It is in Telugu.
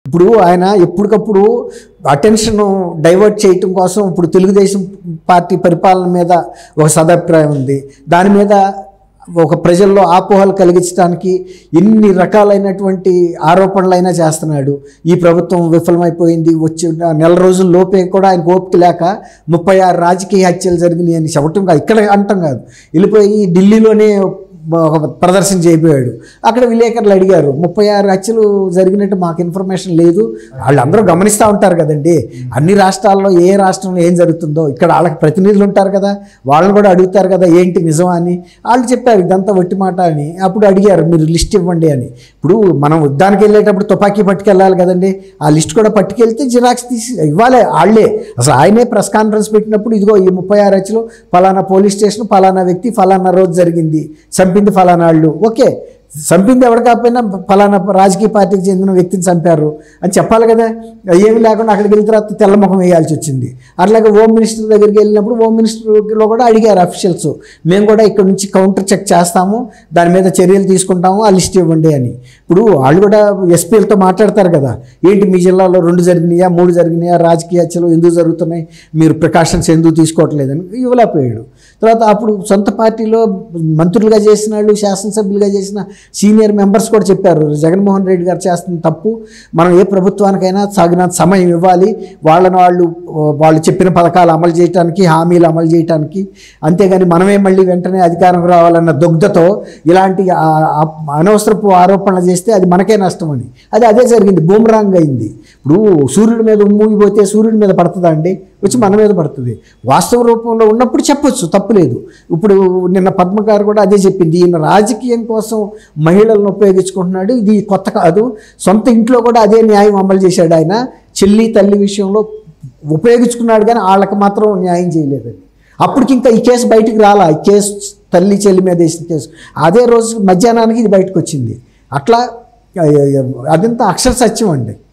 ఇప్పుడు ఆయన ఎప్పటికప్పుడు అటెన్షన్ డైవర్ట్ చేయటం కోసం ఇప్పుడు తెలుగుదేశం పార్టీ పరిపాలన మీద ఒక సదభిప్రాయం ఉంది, దాని మీద ఒక ప్రజల్లో ఆపోహలు కలిగించడానికి ఎన్ని రకాలైనటువంటి ఆరోపణలైనా చేస్తున్నాడు. ఈ ప్రభుత్వం విఫలమైపోయింది, వచ్చి నెల రోజుల లోపే కూడా ఆయన ఓపిక లేక 36 రాజకీయ హత్యలు జరిగినాయి అని చెప్పటం కాదు, ఇక్కడ అంటాం కాదు, వెళ్ళిపోయి ఢిల్లీలోనే ఒక ప్రదర్శన చేయబోయాడు. అక్కడ విలేకరులు అడిగారు 36 హత్యలు జరిగినట్టు మాకు ఇన్ఫర్మేషన్ లేదు, వాళ్ళందరూ గమనిస్తూ ఉంటారు కదండి, అన్ని రాష్ట్రాల్లో ఏ రాష్ట్రంలో ఏం జరుగుతుందో ఇక్కడ వాళ్ళకి ప్రతినిధులు ఉంటారు కదా, వాళ్ళని కూడా అడుగుతారు కదా ఏంటి నిజమా అని. వాళ్ళు చెప్పారు ఇదంతా వట్టి మాట అని. అప్పుడు అడిగారు మీరు లిస్ట్ ఇవ్వండి అని. ఇప్పుడు మనం యుద్ధానికి వెళ్ళేటప్పుడు తుపాకీ పట్టుకెళ్ళాలి కదండి, ఆ లిస్ట్ కూడా పట్టుకెళ్తే జిరాక్స్ తీసి ఇవ్వాలి వాళ్ళే. అసలు ఆయనే ప్రెస్ కాన్ఫరెన్స్ పెట్టినప్పుడు ఇదిగో ఈ 36 హత్యలు ఫలానా పోలీస్ స్టేషన్ ఫలానా వ్యక్తి ఫలానా రోజు జరిగింది, చంపింది ఫలానా వాళ్ళు, ఓకే చంపింది ఎవరు కాకపోయినా ఫలానా రాజకీయ పార్టీకి చెందిన వ్యక్తిని చంపారు అని చెప్పాలి కదా. ఏమి లేకుండా అక్కడికి వెళ్ళిన తర్వాత తెల్లముఖం వేయాల్సి వచ్చింది. అట్లాగే హోమ్ మినిస్టర్ దగ్గరికి వెళ్ళినప్పుడు హోమ్ మినిస్టర్లో కూడా అడిగారు అఫీషియల్స్, మేము కూడా ఇక్కడ నుంచి కౌంటర్ చెక్ చేస్తాము, దాని మీద చర్యలు తీసుకుంటాము, ఆ లిస్ట్ ఇవ్వండి అని. ఇప్పుడు వాళ్ళు కూడా ఎస్పీలతో మాట్లాడతారు కదా, ఏంటి మీ జిల్లాలో 2 జరిగినాయా 3 జరిగినాయా రాజకీయ హత్యలు ఎందుకు జరుగుతున్నాయి, మీరు ప్రికాషన్స్ ఎందుకు తీసుకోవట్లేదని ఇవ్వలేకపోయాడు. తర్వాత అప్పుడు సొంత పార్టీలో మంత్రులుగా చేసిన వాళ్ళు శాసనసభ్యులుగా చేసిన సీనియర్ మెంబర్స్ కూడా చెప్పారు జగన్మోహన్ రెడ్డి గారు చేస్తున్న తప్పు, మనం ఏ ప్రభుత్వానికైనా సాగినంత సమయం ఇవ్వాలి, వాళ్ళు చెప్పిన పథకాలు అమలు చేయడానికి హామీలు అమలు చేయడానికి, అంతేగాని మనమే మళ్ళీ వెంటనే అధికారం రావాలన్న దుగ్ధతో ఇలాంటి అనవసరపు ఆరోపణలు చేస్తే అది మనకే నష్టం అని. అదే జరిగింది, బూమరాంగ్ అయింది. ఇప్పుడు సూర్యుడి మీద ఉమ్మూగిపోతే సూర్యుడి మీద పడుతుందా అండి, వచ్చి మన మీద పడుతుంది. వాస్తవ రూపంలో ఉన్నప్పుడు చెప్పొచ్చు, తప్పులేదు. ఇప్పుడు నిన్న పద్మ గారు కూడా అదే చెప్పింది, ఈయన రాజకీయం కోసం మహిళలను ఉపయోగించుకుంటున్నాడు, ఇది కొత్త కాదు, సొంత ఇంట్లో కూడా అదే న్యాయం అమలు చేశాడు ఆయన. చెల్లి తల్లి విషయంలో ఉపయోగించుకున్నాడు కానీ వాళ్ళకి మాత్రం న్యాయం చేయలేదండి. అప్పటికి ఇంకా ఈ కేసు బయటికి రాలా, ఈ కేసు తల్లి చెల్లి మీద వేసిన కేసు అదే రోజు మధ్యాహ్నానికి ఇది బయటకు వచ్చింది. అట్లా అదంతా అక్షర సత్యం అండి.